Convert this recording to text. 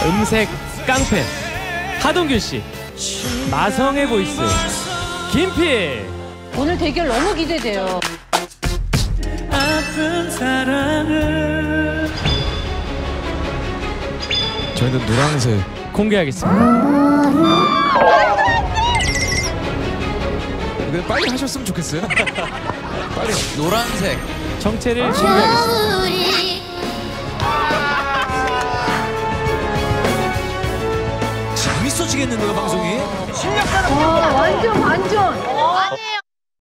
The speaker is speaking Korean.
음색 깡패 하동균 씨, 마성의 보이스 김필. 오늘 대결 너무 기대돼요. 아픈 사랑을 저희는 노란색 공개하겠습니다. 빨리 하셨으면 좋겠어요. 빨리. 노란색 정체를 공개하겠습니다. 재밌어지겠는데요 방송이? 완전 반전.